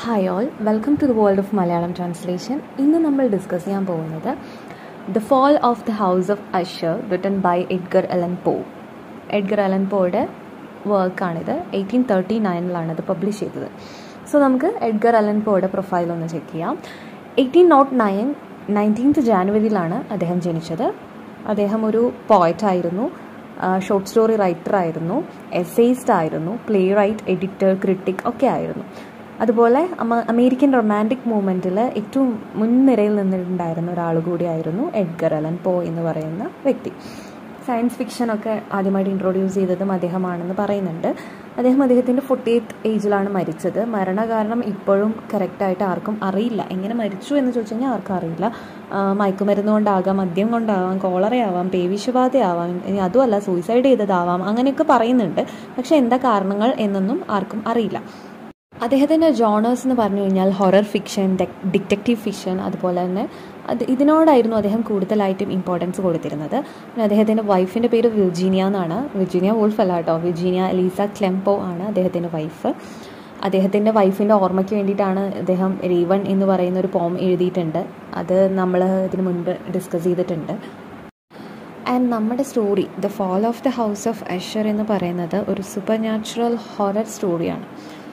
Hi all, welcome to the world of Malayalam translation. ഇന്ന് നമ്മൾ discuss ചെയ്യാൻ പോകുന്നത് the fall of the house of Usher written by Edgar Allan Poe. Edgar Allan പോയുടെ വർക്കാണിത്. 1839 അത് publish ചെയ്തത്. സോ നമുക്ക് എഡ്ഗർ അലൻ പോയുടെ പ്രൊഫൈൽ ഒന്ന് ചെക്ക് ചെയ്യാം. 1809 19th ജാനുവരിയിലാണ് അദ്ദേഹം ജനിച്ചത്. അദ്ദേഹം ഒരു പോയറ്റായിരുന്നു, ഷോർട്ട് സ്റ്റോറി റൈറ്റർ ആയിരുന്നു, എസ്സേയിസ്റ്റ് ആയിരുന്നു, പ്ലേ റൈറ്റ്, എഡിറ്റർ, ക്രിട്ടിക് ഒക്കെ ആയിരുന്നു. അതുപോലെ അമേരിക്കൻ റൊമാൻറ്റിക് മൂവ്മെൻറ്റിൽ ഏറ്റവും മുൻനിരയിൽ നിന്നിട്ടുണ്ടായിരുന്ന ഒരാൾ കൂടിയായിരുന്നു എഡ്ഗർ അലൻ പോ എന്ന് പറയുന്ന വ്യക്തി. സയൻസ് ഫിക്ഷനൊക്കെ ആദ്യമായിട്ട് ഇൻട്രൊഡ്യൂസ് ചെയ്തതും അദ്ദേഹമാണെന്ന് പറയുന്നുണ്ട്. അദ്ദേഹത്തിൻ്റെ 40th ഏജിലാണ് മരിച്ചത്. മരണകാരണം ഇപ്പോഴും കറക്റ്റായിട്ട് ആർക്കും അറിയില്ല. എങ്ങനെ മരിച്ചു എന്ന് ചോദിച്ചു കഴിഞ്ഞാൽ ആർക്കും അറിയില്ല. മയക്കുമരുന്ന് കൊണ്ടാകാം, മദ്യം കൊണ്ടാവാം, കോളറയാവാം, പേവിഷബാധയാവാം, ഇനി അതുമല്ല സൂയിസൈഡ് ചെയ്തതാവാം, അങ്ങനെയൊക്കെ പറയുന്നുണ്ട്. പക്ഷേ എന്താ കാരണങ്ങൾ എന്നൊന്നും ആർക്കും അറിയില്ല. അദ്ദേഹത്തിൻ്റെ ജോണേഴ്സ് എന്ന് പറഞ്ഞു കഴിഞ്ഞാൽ ഹൊറർ ഫിക്ഷൻ, ഡിറ്റക്റ്റീവ് ഫിക്ഷൻ, അതുപോലെ തന്നെ ഇതിനോടായിരുന്നു അദ്ദേഹം കൂടുതലായിട്ടും ഇമ്പോർട്ടൻസ് കൊടുത്തിരുന്നത്. പിന്നെ അദ്ദേഹത്തിൻ്റെ വൈഫിൻ്റെ പേര് വിർജീനിയ എന്നാണ്. വിർജീനിയ വൂൾഫ് അല്ല കേട്ടോ, വിർജീനിയ എലീസ ക്ലെംപോ ആണ് അദ്ദേഹത്തിൻ്റെ വൈഫ്. അദ്ദേഹത്തിൻ്റെ വൈഫിൻ്റെ ഓർമ്മയ്ക്ക് വേണ്ടിയിട്ടാണ് അദ്ദേഹം റീവൺ എന്ന് പറയുന്ന ഒരു പോം എഴുതിയിട്ടുണ്ട്. അത് നമ്മൾ ഇതിന് മുൻപ് ഡിസ്കസ് ചെയ്തിട്ടുണ്ട്. ആൻഡ് നമ്മുടെ story the fall of the house of Usher എന്ന് പറയുന്നത് ഒരു സൂപ്പർ നാച്ചുറൽ ഹൊറർ സ്റ്റോറിയാണ്.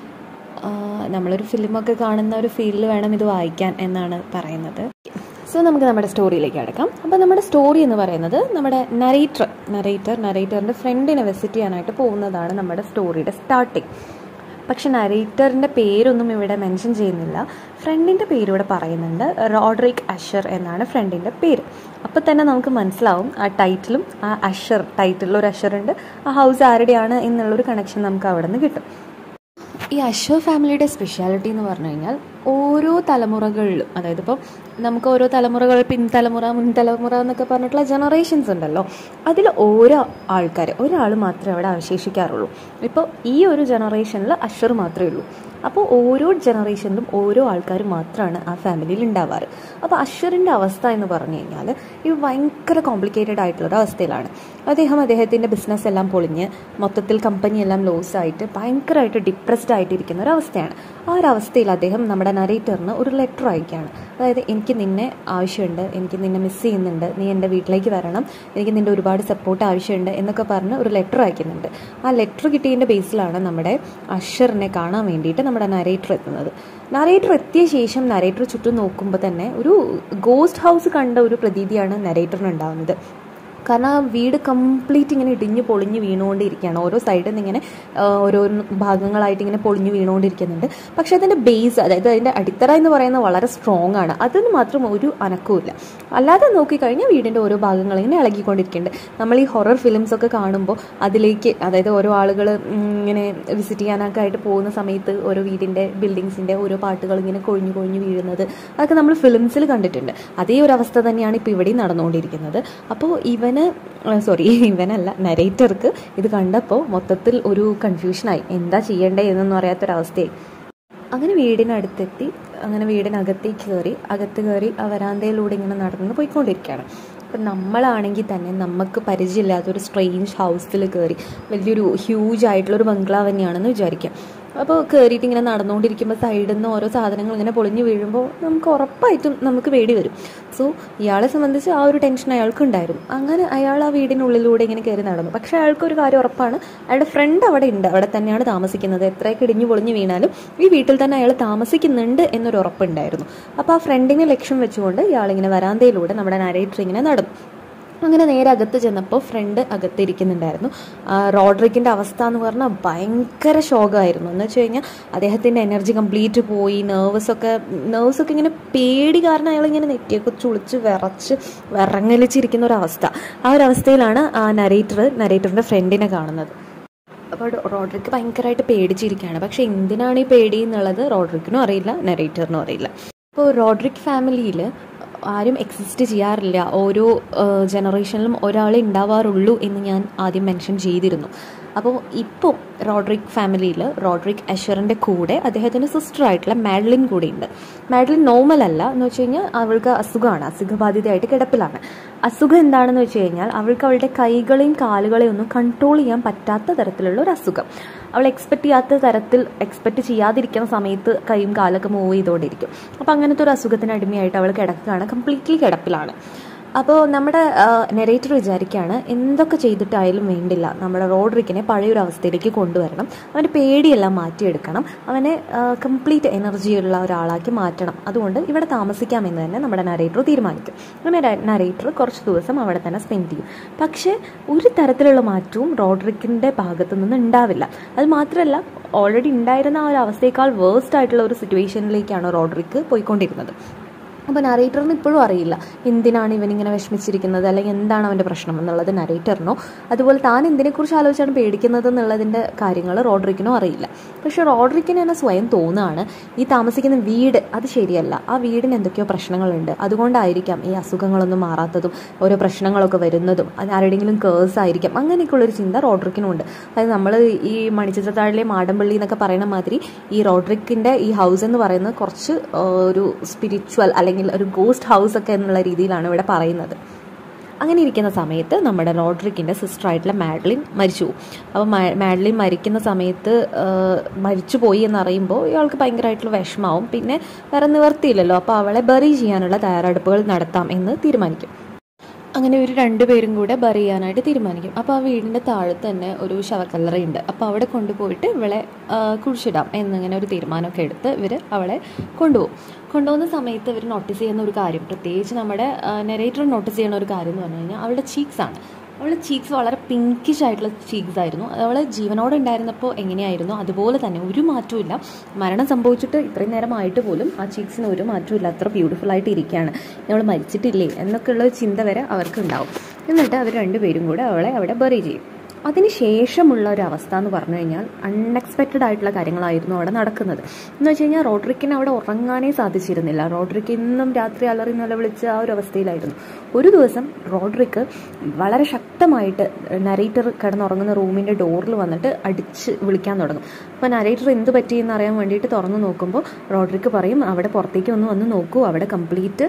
നമ്മളൊരു ഫിലിമൊക്കെ കാണുന്ന ഒരു ഫീലിൽ വേണം ഇത് വായിക്കാൻ എന്നാണ് പറയുന്നത്. സോ നമുക്ക് നമ്മുടെ സ്റ്റോറിയിലേക്ക് കിടക്കാം. അപ്പോൾ നമ്മുടെ സ്റ്റോറി എന്ന് പറയുന്നത് നമ്മുടെ നറേറ്ററിൻ്റെ ഫ്രണ്ടിനെ വിസിറ്റ് ചെയ്യാനായിട്ട് പോകുന്നതാണ് നമ്മുടെ സ്റ്റോറിയുടെ സ്റ്റാർട്ടിങ്. പക്ഷെ നറേറ്ററിൻ്റെ പേരൊന്നും ഇവിടെ മെൻഷൻ ചെയ്യുന്നില്ല. ഫ്രണ്ടിൻ്റെ പേരിവിടെ പറയുന്നുണ്ട്. റോഡ്രിക് അഷർ എന്നാണ് ഫ്രണ്ടിൻ്റെ പേര്. അപ്പോൾ തന്നെ നമുക്ക് മനസ്സിലാവും ആ ടൈറ്റിലും ആ അഷർ, ടൈറ്റിലൊരു അഷറുണ്ട്, ആ ഹൗസ് ആരുടെയാണ് എന്നുള്ളൊരു കണക്ഷൻ നമുക്ക് അവിടെ നിന്ന് കിട്ടും. ഈ അഷർ ഫാമിലിയുടെ സ്പെഷ്യാലിറ്റി എന്ന് പറഞ്ഞു കഴിഞ്ഞാൽ ഓരോ തലമുറകളിലും, അതായത് ഇപ്പോൾ നമുക്ക് ഓരോ തലമുറകൾ, പിൻതലമുറ, മുൻതലമുറ എന്നൊക്കെ പറഞ്ഞിട്ടുള്ള ജനറേഷൻസ് ഉണ്ടല്ലോ, അതിൽ ഓരോ ഒരാൾ മാത്രമേ അവിടെ അവശേഷിക്കാറുള്ളൂ. ഇപ്പോൾ ഈ ഒരു ജനറേഷനിൽ അഷർ മാത്രമേ ഉള്ളൂ. അപ്പോൾ ഓരോ ജനറേഷനിലും ഓരോ ആൾക്കാർ മാത്രമാണ് ആ ഫാമിലിയിൽ ഉണ്ടാവാറ്. അപ്പോൾ അഷറിൻ്റെ അവസ്ഥ എന്ന് പറഞ്ഞു കഴിഞ്ഞാൽ ഇത് ഭയങ്കര കോംപ്ലിക്കേറ്റഡ് ആയിട്ടുള്ളൊരു അവസ്ഥയിലാണ്. അദ്ദേഹത്തിൻ്റെ ബിസിനസ് എല്ലാം പൊളിഞ്ഞ് മൊത്തത്തിൽ കമ്പനിയെല്ലാം ലോസ് ആയിട്ട് ഭയങ്കരമായിട്ട് ഡിപ്രസ്ഡ് ആയിട്ടിരിക്കുന്ന ഒരു അവസ്ഥയാണ്. ആ ഒരു അവസ്ഥയിൽ അദ്ദേഹം നമ്മുടെ നറേറ്ററിന് ഒരു ലെറ്റർ അയക്കുകയാണ്. അതായത് എനിക്ക് നിന്നെ ആവശ്യമുണ്ട്, എനിക്ക് നിന്നെ മിസ് ചെയ്യുന്നുണ്ട്, നീ എൻ്റെ വീട്ടിലേക്ക് വരണം, എനിക്ക് നിൻ്റെ ഒരുപാട് സപ്പോർട്ട് ആവശ്യമുണ്ട് എന്നൊക്കെ പറഞ്ഞ് ഒരു ലെറ്റർ അയക്കുന്നുണ്ട്. ആ ലെറ്റർ കിട്ടിയതിൻ്റെ ബേസിലാണ് നമ്മുടെ അഷറിനെ കാണാൻ വേണ്ടിയിട്ട് നമ്മുടെ നറേറ്റർ എത്തുന്നത്. നറേറ്റർ എത്തിയ ശേഷം നറേറ്റർ ചുറ്റും നോക്കുമ്പോൾ തന്നെ ഒരു ഗോസ്റ്റ് ഹൗസ് കണ്ട ഒരു പ്രതീതിയാണ് നറേറ്ററിന് ഉണ്ടാകുന്നത്. കാരണം ആ വീട് കംപ്ലീറ്റ് ഇങ്ങനെ ഇടിഞ്ഞ് പൊളിഞ്ഞ് വീണുകൊണ്ടിരിക്കുകയാണ്. ഓരോ സൈഡിൽ നിന്ന് ഇങ്ങനെ ഓരോ ഭാഗങ്ങളായിട്ട് ഇങ്ങനെ പൊളിഞ്ഞ് വീണുകൊണ്ടിരിക്കുന്നുണ്ട്. പക്ഷേ അതിൻ്റെ ബേസ്, അതായത് അതിൻ്റെ അടിത്തറ എന്ന് പറയുന്നത് വളരെ സ്ട്രോങ് ആണ്. അതിന് മാത്രം ഒരു അനക്കവുമില്ല. അല്ലാതെ നോക്കിക്കഴിഞ്ഞാൽ വീടിൻ്റെ ഓരോ ഭാഗങ്ങൾ ഇങ്ങനെ ഇളകിക്കൊണ്ടിരിക്കുന്നുണ്ട്. നമ്മൾ ഈ ഹൊറർ ഫിലിംസൊക്കെ കാണുമ്പോൾ അതിലേക്ക്, അതായത് ഓരോ ആളുകൾ ഇങ്ങനെ വിസിറ്റ് ചെയ്യാനൊക്കെ ആയിട്ട് പോകുന്ന സമയത്ത് ഓരോ വീടിൻ്റെ ബിൽഡിങ്സിൻ്റെ ഓരോ പാട്ടുകൾ ഇങ്ങനെ കൊഴിഞ്ഞു കൊഴിഞ്ഞ് വീഴുന്നത്, അതൊക്കെ നമ്മൾ ഫിലിംസിൽ കണ്ടിട്ടുണ്ട്. അതേ ഒരു അവസ്ഥ തന്നെയാണ് ഇപ്പോൾ ഇവിടെയും നടന്നുകൊണ്ടിരിക്കുന്നത്. അപ്പോൾ ഇവനല്ല നരേറ്റർക്ക് ഇത് കണ്ടപ്പോൾ മൊത്തത്തിൽ ഒരു കൺഫ്യൂഷനായി, എന്താ ചെയ്യേണ്ടേ എന്നൊന്നും അറിയാത്തൊരവസ്ഥയായി. അങ്ങനെ വീടിനടുത്തെത്തി, അങ്ങനെ വീടിനകത്തേക്ക് കയറി ആ വരാന്തയിലൂടെ ഇങ്ങനെ നടന്ന് പോയിക്കൊണ്ടിരിക്കുകയാണ്. അപ്പം നമ്മളാണെങ്കിൽ തന്നെ നമുക്ക് പരിചയമില്ലാത്തൊരു സ്ട്രേഞ്ച് ഹൗസിൽ കയറി, വലിയൊരു ഹ്യൂജ് ആയിട്ടുള്ളൊരു ബംഗ്ലാവ് തന്നെയാണെന്ന് വിചാരിക്കാം. അപ്പോൾ കയറിയിട്ട് ഇങ്ങനെ നടന്നുകൊണ്ടിരിക്കുമ്പോൾ സൈഡിൽ നിന്ന് ഓരോ സാധനങ്ങൾ ഇങ്ങനെ പൊളിഞ്ഞ് വീഴുമ്പോൾ നമുക്ക് ഉറപ്പായിട്ടും നമുക്ക് പേടി വരും. സോ ഇയാളെ സംബന്ധിച്ച് ആ ഒരു ടെൻഷൻ അയാൾക്ക് ഉണ്ടായിരുന്നു. അങ്ങനെ അയാൾ ആ വീടിനുള്ളിലൂടെ ഇങ്ങനെ കയറി നടന്നു. പക്ഷേ അയാൾക്കൊരു കാര്യം ഉറപ്പാണ്, അയാളുടെ ഫ്രണ്ട് അവിടെ ഉണ്ട്, അവിടെ തന്നെയാണ് താമസിക്കുന്നത്. എത്രയൊക്കെ ഇടിഞ്ഞു പൊളിഞ്ഞ് വീണാലും ഈ വീട്ടിൽ തന്നെ അയാൾ താമസിക്കുന്നുണ്ട് എന്നൊരു ഉറപ്പുണ്ടായിരുന്നു. അപ്പോൾ ആ ഫ്രണ്ടിനെ ലക്ഷ്യം വെച്ചുകൊണ്ട് ഇയാളിങ്ങനെ വരാന്തയിലൂടെ നമ്മുടെ നരേറ്റർ ഇങ്ങനെ നടന്നു. അങ്ങനെ നേരെ അകത്ത് ചെന്നപ്പോൾ ഫ്രണ്ട് അകത്തിരിക്കുന്നുണ്ടായിരുന്നു. റോഡ്രിക്കിൻ്റെ അവസ്ഥ എന്ന് പറഞ്ഞാൽ ഭയങ്കര ഷോക്കായിരുന്നു. എന്ന് വെച്ച് കഴിഞ്ഞാൽ അദ്ദേഹത്തിൻ്റെ എനർജി കംപ്ലീറ്റ് പോയി, നെർവ്സൊക്കെ ഇങ്ങനെ പേടി കാരണം അയാളിങ്ങനെ നെറ്റിയൊക്കെ ചുളിച്ച് വിറങ്ങലിച്ചിരിക്കുന്ന ഒരവസ്ഥ. ആ ഒരു അവസ്ഥയിലാണ് ആ നരേറ്ററിൻ്റെ ഫ്രണ്ടിനെ കാണുന്നത്. അപ്പോൾ റോഡ്രിക്ക് ഭയങ്കരമായിട്ട് പേടിച്ചിരിക്കുകയാണ്. പക്ഷേ എന്തിനാണ് ഈ പേടി എന്നുള്ളത് റോഡ്രിക്കിനും അറിയില്ല, നരേറ്ററിനും അറിയില്ല. അപ്പോൾ റോഡ്രിക് ഫാമിലിയിൽ ആരും എക്സിസ്റ്റ് ചെയ്യാറില്ല. ഓരോ ജനറേഷനിലും ഒരാളെ ഉണ്ടാവാറുള്ളൂ എന്ന് ഞാൻ ആദ്യം മെൻഷൻ ചെയ്തിരുന്നു. അപ്പോൾ ഇപ്പോൾ റോഡ്രിക് ഫാമിലിയിൽ റോഡ്രിക് അഷറിൻ്റെ കൂടെ അദ്ദേഹത്തിൻ്റെ സിസ്റ്ററായിട്ടുള്ള മാഡ്ലിൻ കൂടെ ഉണ്ട്. മാഡ്ലിൻ നോർമൽ അല്ല എന്ന് വെച്ച് കഴിഞ്ഞാൽ അവൾക്ക് അസുഖമാണ്, അസുഖബാധിതയായിട്ട് കിടപ്പിലാണ്. അസുഖം എന്താണെന്ന് വെച്ച് കഴിഞ്ഞാൽ അവൾക്ക് അവളുടെ കൈകളെയും കാലുകളെയും ഒന്നും കൺട്രോൾ ചെയ്യാൻ പറ്റാത്ത തരത്തിലുള്ള ഒരു അസുഖം. അവൾ എക്സ്പെക്റ്റ് ചെയ്യാതിരിക്കുന്ന സമയത്ത് കൈയും കാലൊക്കെ മൂവ് ചെയ്തുകൊണ്ടിരിക്കും. അപ്പോൾ അങ്ങനത്തെ ഒരു അസുഖത്തിന് അടിമയായിട്ട് അവൾ കിടക്കുകയാണ്, കംപ്ലീറ്റ്ലി കിടപ്പിലാണ്. അപ്പോൾ നമ്മുടെ നെറേറ്റർ വിചാരിക്കുകയാണ് എന്തൊക്കെ ചെയ്തിട്ടായാലും വേണ്ടില്ല, നമ്മുടെ റോഡ്രിക്കിനെ പഴയൊരു അവസ്ഥയിലേക്ക് കൊണ്ടുവരണം, അവൻ്റെ പേടിയെല്ലാം മാറ്റിയെടുക്കണം, അവനെ കംപ്ലീറ്റ് എനർജിയുള്ള ഒരാളാക്കി മാറ്റണം, അതുകൊണ്ട് ഇവിടെ താമസിക്കാമെന്ന് തന്നെ നമ്മുടെ നരേറ്റർ തീരുമാനിക്കും. അങ്ങനെ നരേറ്റർ കുറച്ച് ദിവസം അവിടെ തന്നെ സ്പെൻഡ് ചെയ്യും. പക്ഷേ ഒരു തരത്തിലുള്ള മാറ്റവും റോഡ്രിക്കിൻ്റെ ഭാഗത്തു നിന്ന് ഉണ്ടാവില്ല. അത് മാത്രമല്ല, ഓൾറെഡി ഉണ്ടായിരുന്ന ആ ഒരു അവസ്ഥയേക്കാൾ വേഴ്സ്റ്റ് ആയിട്ടുള്ള ഒരു സിറ്റുവേഷനിലേക്കാണ് റോഡ്രിക്ക് പോയിക്കൊണ്ടിരുന്നത്. അപ്പോൾ നരേറ്ററിന് ഇപ്പോഴും അറിയില്ല എന്തിനാണ് ഇവനിങ്ങനെ വിഷമിച്ചിരിക്കുന്നത്, അല്ലെങ്കിൽ എന്താണ് അവൻ്റെ പ്രശ്നം എന്നുള്ളത് നരേറ്ററിനോ, അതുപോലെ താൻ എന്തിനെക്കുറിച്ച് ആലോചിച്ചാണ് പേടിക്കുന്നത് എന്നുള്ളതിൻ്റെ കാര്യങ്ങൾ റോഡ്രിക്കിനോ അറിയില്ല. പക്ഷേ റോഡ്രിക്കിന് തന്നെ സ്വയം തോന്നുകയാണ് ഈ താമസിക്കുന്ന വീട് അത് ശരിയല്ല, ആ വീടിന് എന്തൊക്കെയോ പ്രശ്നങ്ങളുണ്ട്, അതുകൊണ്ടായിരിക്കാം ഈ അസുഖങ്ങളൊന്നും മാറാത്തതും ഓരോ പ്രശ്നങ്ങളൊക്കെ വരുന്നതും, അത് ആരുടെയെങ്കിലും കേഴ്സ് ആയിരിക്കാം, അങ്ങനെയൊക്കെയുള്ളൊരു ചിന്ത റോഡ്രിക്കിനുണ്ട്. അതായത് നമ്മൾ ഈ മണിച്ചിത്രത്താഴിലെ മാടമ്പള്ളി എന്നൊക്കെ പറയുന്ന മാതിരി ഈ റോഡ്രിക്കിൻ്റെ ഈ ഹൗസ് എന്ന് പറയുന്നത് കുറച്ച് ഒരു സ്പിരിച്വൽ അല്ലെങ്കിൽ ഒരു ഗോസ്റ്റ് ഹൗസ് ഒക്കെ എന്നുള്ള രീതിയിലാണ് ഇവിടെ പറയുന്നത്. അങ്ങനെ ഇരിക്കുന്ന സമയത്ത് നമ്മുടെ റോഡ്രിക്കിൻ്റെ സിസ്റ്ററായിട്ടുള്ള മാഡ്ലിൻ മരിച്ചു പോകും. അപ്പോൾ മാഡ്ലിൻ മരിക്കുന്ന സമയത്ത് മരിച്ചു പോയി എന്നറിയുമ്പോൾ ഇയാൾക്ക് ഭയങ്കരമായിട്ടുള്ള വിഷമാവും. പിന്നെ വേറെ നിവർത്തിയില്ലല്ലോ, അപ്പോൾ അവളെ ബറി ചെയ്യാനുള്ള തയ്യാറെടുപ്പുകൾ നടത്താം എന്ന് തീരുമാനിക്കും. അങ്ങനെ ഒരു രണ്ടുപേരും കൂടെ ബറി ചെയ്യാനായിട്ട് തീരുമാനിക്കും. അപ്പോൾ ആ വീടിൻ്റെ താഴെ തന്നെ ഒരു ശവക്കല്ലറയുണ്ട്. അപ്പോൾ അവിടെ കൊണ്ടുപോയിട്ട് ഇവളെ കുഴിച്ചിടാം എന്നിങ്ങനെ ഒരു തീരുമാനമൊക്കെ എടുത്ത് ഇവർ അവളെ കൊണ്ടുപോകുന്ന സമയത്ത് ഇവർ നോട്ടീസ് ചെയ്യുന്ന ഒരു കാര്യം, പ്രത്യേകിച്ച് നമ്മുടെ നെറേറ്റർ നോട്ടീസ് ചെയ്യുന്ന ഒരു കാര്യം എന്ന് പറഞ്ഞു കഴിഞ്ഞാൽ അവളുടെ ചീക്സാണ്. അവളുടെ ചീക്സ് വളരെ പിങ്കിഷ് ആയിട്ടുള്ള ചീക്സ് ആയിരുന്നു. അവൾ ജീവനോടെ ഉണ്ടായിരുന്നപ്പോൾ എങ്ങനെയായിരുന്നു അതുപോലെ തന്നെ ഒരു മാറ്റവും ഇല്ല. മരണം സംഭവിച്ചിട്ട് ഇത്രയും നേരമായിട്ട് പോലും ആ ചീക്സിന് ഒരു മാറ്റവും ഇല്ല, അത്ര ബ്യൂട്ടിഫുൾ ആയിട്ട് ഇരിക്കുകയാണ്, അവൾ മരിച്ചിട്ടില്ലേ എന്നൊക്കെയുള്ള ചിന്ത വരെ അവർക്ക് ഉണ്ടാവും. എന്നിട്ട് അവർ രണ്ടുപേരും കൂടെ അവളെ അവിടെ ബറി ചെയ്യും. അതിന് ശേഷമുള്ള ഒരു അവസ്ഥ എന്ന് പറഞ്ഞു കഴിഞ്ഞാൽ അൺഎക്സ്പെക്റ്റഡ് ആയിട്ടുള്ള കാര്യങ്ങളായിരുന്നു അവിടെ നടക്കുന്നത്. എന്ന് വെച്ച് കഴിഞ്ഞാൽ റോഡ്രിക്കിന് അവിടെ ഉറങ്ങാനേ സാധിച്ചിരുന്നില്ല. റോഡ്രിക്ക് ഇന്നും രാത്രി അലറി നിലവിളിച്ച ആ ഒരു അവസ്ഥയിലായിരുന്നു. ഒരു ദിവസം റോഡ്രിക്ക് വളരെ ശക്തമായിട്ട് നരേറ്റർ കിടന്നുറങ്ങുന്ന റൂമിൻ്റെ ഡോറിൽ വന്നിട്ട് അടിച്ച് വിളിക്കാൻ തുടങ്ങും. അപ്പോൾ നരേറ്റർ എന്ത് പറ്റിയെന്ന് അറിയാൻ വേണ്ടിയിട്ട് തുറന്ന് നോക്കുമ്പോൾ റോഡ്രിക്ക് പറയും അവിടെ പുറത്തേക്ക് വന്ന് നോക്കൂ, അവിടെ കംപ്ലീറ്റ്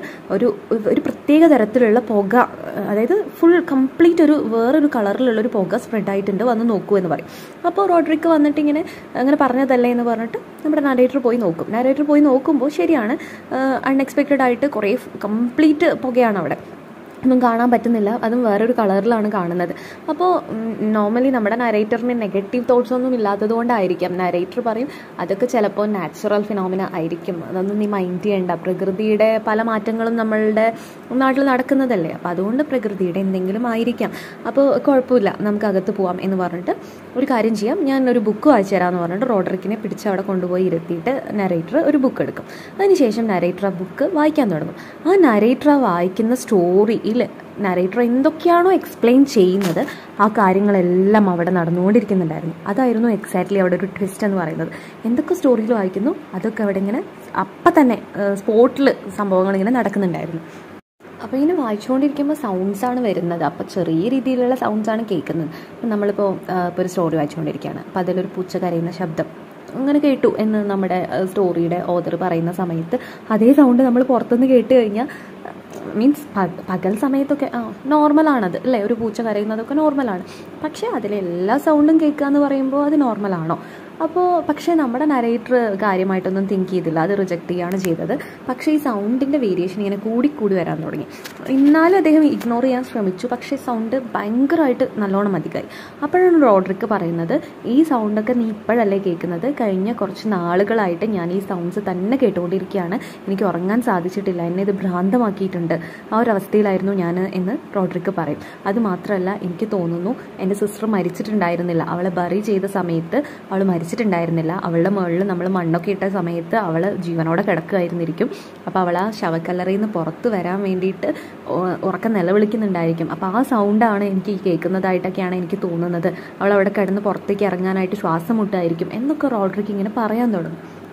ഒരു പ്രത്യേക തരത്തിലുള്ള പുക, അതായത് ഫുൾ കംപ്ലീറ്റ് വേറൊരു കളറിലുള്ളൊരു പുക സ്പ്രെഡായിട്ടുണ്ട്, വന്ന് നോക്കൂ എന്ന് പറയും. അപ്പോൾ റോഡ്രിക്ക് വന്നിട്ട് അങ്ങനെ പറഞ്ഞതല്ലേ എന്ന് പറഞ്ഞിട്ട് നമ്മുടെ നരേറ്റർ പോയി നോക്കുമ്പോൾ ശരിയാണ്, അൺഎക്സ്പെക്റ്റഡ് ആയിട്ട് കുറേ കംപ്ലീറ്റ് പുകയാണ് അവിടെ, ഒന്നും കാണാൻ പറ്റുന്നില്ല, അതും വേറൊരു കളറിലാണ് കാണുന്നത്. അപ്പോൾ നോർമലി നമ്മുടെ നരേറ്ററിന് നെഗറ്റീവ് തോട്ട്സ് ഒന്നും ഇല്ലാത്തത് കൊണ്ടായിരിക്കാം നരേറ്റർ പറയും അതൊക്കെ ചിലപ്പോൾ നാച്ചുറൽ ഫിനോമിന ആയിരിക്കും, അതൊന്നും നീ മൈൻഡ് ചെയ്യേണ്ട, പ്രകൃതിയുടെ പല മാറ്റങ്ങളും നമ്മളുടെ നാട്ടിൽ നടക്കുന്നതല്ലേ, അപ്പോൾ അതുകൊണ്ട് പ്രകൃതിയുടെ എന്തെങ്കിലും ആയിരിക്കാം, അപ്പോൾ കുഴപ്പമില്ല, നമുക്ക് അകത്ത് പോവാം എന്ന് പറഞ്ഞിട്ട് ഒരു കാര്യം ചെയ്യാം, ഞാൻ ഒരു ബുക്ക് വായിച്ചു തരാമെന്ന് പറഞ്ഞിട്ട് റോഡ്രിക്കിനെ പിടിച്ച് അവിടെ കൊണ്ടുപോയി ഇരുത്തിയിട്ട് നരേറ്റർ ഒരു ബുക്ക് എടുക്കും. അതിനുശേഷം നരേറ്റർ ആ ബുക്ക് വായിക്കാൻ തുടങ്ങും. ആ നരേറ്റർ വായിക്കുന്ന സ്റ്റോറി നരേറ്റർ എന്തൊക്കെയാണോ എക്സ്പ്ലെയിൻ ചെയ്യുന്നത് ആ കാര്യങ്ങളെല്ലാം അവിടെ നടന്നുകൊണ്ടിരിക്കുന്നുണ്ടായിരുന്നു. അതായിരുന്നു എക്സാക്ട്ലി അവിടെ ഒരു ട്വിസ്റ്റ് എന്ന് പറയുന്നത്. എന്തൊക്കെ സ്റ്റോറിയിൽ വായിക്കുന്നു അതൊക്കെ അവിടെ ഇങ്ങനെ അപ്പം തന്നെ സ്പോട്ടിൽ സംഭവങ്ങൾ ഇങ്ങനെ നടക്കുന്നുണ്ടായിരുന്നു. അപ്പോൾ ഇങ്ങനെ വായിച്ചുകൊണ്ടിരിക്കുമ്പോൾ സൗണ്ട്സാണ് വരുന്നത്. അപ്പോൾ ചെറിയ രീതിയിലുള്ള സൗണ്ട്സാണ് കേൾക്കുന്നത്. അപ്പം നമ്മളിപ്പോൾ ഒരു സ്റ്റോറി വായിച്ചുകൊണ്ടിരിക്കുകയാണ്, അപ്പോൾ അതിലൊരു പൂച്ച കരയുന്ന ശബ്ദം അങ്ങനെ കേട്ടു എന്ന് നമ്മുടെ സ്റ്റോറിയുടെ ഓതർ പറയുന്ന സമയത്ത് അതേ സൗണ്ട് നമ്മൾ പുറത്തുനിന്ന് കേട്ട് കഴിഞ്ഞാൽ മീൻസ് പകൽ സമയത്തൊക്കെ നോർമലാണത് അല്ലേ, ഒരു പൂച്ച കരയുന്നതൊക്കെ നോർമലാണ്. പക്ഷേ അതിലെല്ലാ സൗണ്ടും കേൾക്കുക എന്ന് പറയുമ്പോൾ അത് നോർമലാണോ? അപ്പോൾ പക്ഷേ നമ്മുടെ നരേറ്റർ കാര്യമായിട്ടൊന്നും തിങ്ക് ചെയ്തില്ല, അത് റിജക്റ്റ് ചെയ്യുകയാണ് ചെയ്തത്. പക്ഷേ ഈ സൗണ്ടിൻ്റെ വേരിയേഷൻ ഇങ്ങനെ കൂടി വരാൻ തുടങ്ങി. എന്നാലും അദ്ദേഹം ഇഗ്നോർ ചെയ്യാൻ ശ്രമിച്ചു, പക്ഷേ സൗണ്ട് ഭയങ്കരമായിട്ട് നല്ലോണം അധികമായി. അപ്പോഴാണ് റോഡ്രിക്ക് പറയുന്നത് ഈ സൗണ്ടൊക്കെ നീ ഇപ്പോഴല്ലേ കേൾക്കുന്നത്, കഴിഞ്ഞ കുറച്ച് നാളുകളായിട്ട് ഞാൻ ഈ സൗണ്ട്സ് തന്നെ കേട്ടുകൊണ്ടിരിക്കുകയാണ്, എനിക്ക് ഉറങ്ങാൻ സാധിച്ചിട്ടില്ല, എന്നെ ഇത് ഭ്രാന്തമാക്കിയിട്ടുണ്ട്, ആ ഒരു അവസ്ഥയിലായിരുന്നു ഞാൻ എന്ന് റോഡ്രിക്ക് പറയും. അതുമാത്രമല്ല എനിക്ക് തോന്നുന്നു എൻ്റെ സിസ്റ്റർ മരിച്ചിട്ടുണ്ടായിരുന്നില്ല, അവളെ ബറി ചെയ്ത സമയത്ത് അവൾ മരിച്ചിട്ടുണ്ടായിരുന്നില്ല, അവളുടെ മുകളിൽ നമ്മൾ മണ്ണൊക്കെ ഇട്ട സമയത്ത് അവൾ ജീവനോടെ കിടക്കുകയായിരുന്നിരിക്കും. അപ്പോൾ അവൾ ആ ശവക്കല്ലറയിൽ നിന്ന് പുറത്ത് വരാൻ വേണ്ടിയിട്ട് ഉറക്കം നിലവിളിക്കുന്നുണ്ടായിരിക്കും. അപ്പോൾ ആ സൗണ്ടാണ് എനിക്ക് കേൾക്കുന്നതായിട്ടൊക്കെയാണ് എനിക്ക് തോന്നുന്നത്, അവൾ അവിടെ കിടന്ന് പുറത്തേക്ക് ഇറങ്ങാനായിട്ട് ശ്വാസം മുട്ടായിരിക്കും എന്നൊക്കെ റോഡ്രിക്ക് ഇങ്ങനെ പറയാൻ തുടങ്ങും.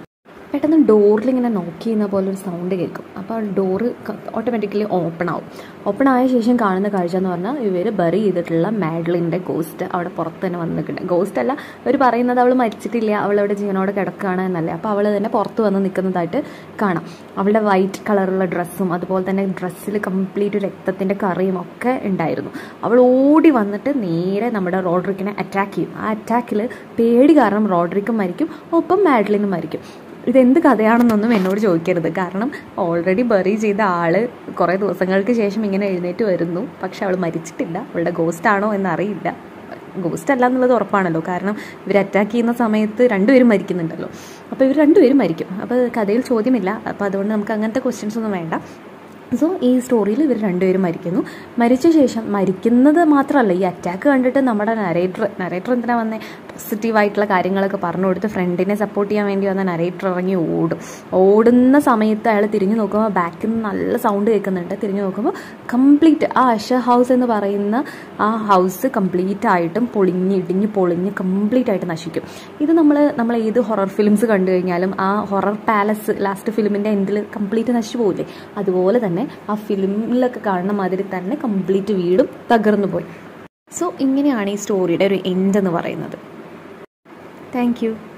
പെട്ടെന്ന് ഡോറിൽ ഇങ്ങനെ നോക്ക് ചെയ്യുന്ന പോലെ ഒരു സൗണ്ട് കേൾക്കും. അപ്പോൾ ആ ഡോറ് ഓട്ടോമാറ്റിക്കലി ഓപ്പൺ ആവും. ഓപ്പൺ ആയ ശേഷം കാണുന്ന കാഴ്ച എന്ന് പറഞ്ഞാൽ ഇവർ ബറി ചെയ്തിട്ടുള്ള മാഡ്ലിൻ്റെ ഗോസ്റ്റ് അവിടെ പുറത്ത് തന്നെ വന്ന് നിൽക്കുന്നുണ്ട്. ഗോസ്റ്റ് അല്ല, അവർ പറയുന്നത് അവൾ മരിച്ചിട്ടില്ല, അവളവിടെ ജീവനോടെ കിടക്കുകയാണ് എന്നല്ലേ. അപ്പോൾ അവൾ തന്നെ പുറത്ത് വന്ന് നിൽക്കുന്നതായിട്ട് കാണാം. അവളുടെ വൈറ്റ് കളറുള്ള ഡ്രസ്സും അതുപോലെ തന്നെ ഡ്രസ്സിൽ കംപ്ലീറ്റ് രക്തത്തിൻ്റെ കറിയും ഒക്കെ ഉണ്ടായിരുന്നു. അവൾ ഓടി വന്നിട്ട് നേരെ നമ്മുടെ റോഡ്രിക്കിനെ അറ്റാക്ക് ചെയ്യും. ആ അറ്റാക്കിൽ പേടി കാരണം റോഡ്രിക്കും മരിക്കും, ഒപ്പം മാഡ്ലിനും മരിക്കും. ഇതെന്ത് കഥയാണെന്നൊന്നും എന്നോട് ചോദിക്കരുത്, കാരണം ഓൾറെഡി ബറി ചെയ്ത ആൾ കുറേ ദിവസങ്ങൾക്ക് ശേഷം ഇങ്ങനെ എഴുന്നേറ്റ് വരുന്നു. പക്ഷെ അവൾ മരിച്ചിട്ടില്ല. അവളുടെ ഗോസ്റ്റ് ആണോ എന്നറിയില്ല. ഗോസ്റ്റ് അല്ല എന്നുള്ളത് ഉറപ്പാണല്ലോ, കാരണം ഇവർ അറ്റാക്ക് ചെയ്യുന്ന സമയത്ത് രണ്ടുപേരും മരിക്കുന്നുണ്ടല്ലോ. അപ്പോൾ ഇവർ രണ്ടുപേരും മരിക്കും. അപ്പോൾ കഥയിൽ ചോദ്യമില്ല. അപ്പോൾ അതുകൊണ്ട് നമുക്ക് അങ്ങനത്തെ ക്വസ്റ്റ്യൻസ് ഒന്നും വേണ്ട. സോ ഈ സ്റ്റോറിയിൽ ഇവർ രണ്ടുപേരും മരിക്കുന്നു. മരിച്ച ശേഷം മരിക്കുന്നത് മാത്രമല്ല, ഈ അറ്റാക്ക് കണ്ടിട്ട് നമ്മുടെ നരേറ്റർ എന്തിനാ വന്നേ, പോസിറ്റീവായിട്ടുള്ള കാര്യങ്ങളൊക്കെ പറഞ്ഞു കൊടുത്ത് ഫ്രണ്ടിനെ സപ്പോർട്ട് ചെയ്യാൻ വേണ്ടി വന്ന നരേറ്റർ ഇറങ്ങി ഓടുന്ന സമയത്ത് അയാൾ തിരിഞ്ഞു നോക്കുമ്പോൾ ബാക്കിൽ നിന്ന് നല്ല സൗണ്ട് കേൾക്കുന്നുണ്ട്. തിരിഞ്ഞു നോക്കുമ്പോൾ കംപ്ലീറ്റ് ആ അഷർ ഹൗസ് എന്ന് പറയുന്ന ആ ഹൗസ് കംപ്ലീറ്റ് ആയിട്ടും പൊളിഞ്ഞ് കംപ്ലീറ്റ് ആയിട്ട് നശിക്കും. ഇത് നമ്മൾ ഏത് ഹൊറർ ഫിലിംസ് കണ്ടു കഴിഞ്ഞാലും ആ ഹൊറർ പാലസ് ലാസ്റ്റ് ഫിലിമിൻ്റെ എൻഡിൽ കംപ്ലീറ്റ് നശിച്ചു പോകില്ലേ, അതുപോലെ തന്നെ ആ ഫിലിമിലൊക്കെ കാണുന്ന മാതിരി തന്നെ കംപ്ലീറ്റ് വീടും തകർന്നു പോയി. സോ ഇങ്ങനെയാണ് ഈ സ്റ്റോറിയുടെ ഒരു എൻഡ് എന്ന് പറയുന്നത്. Thank U.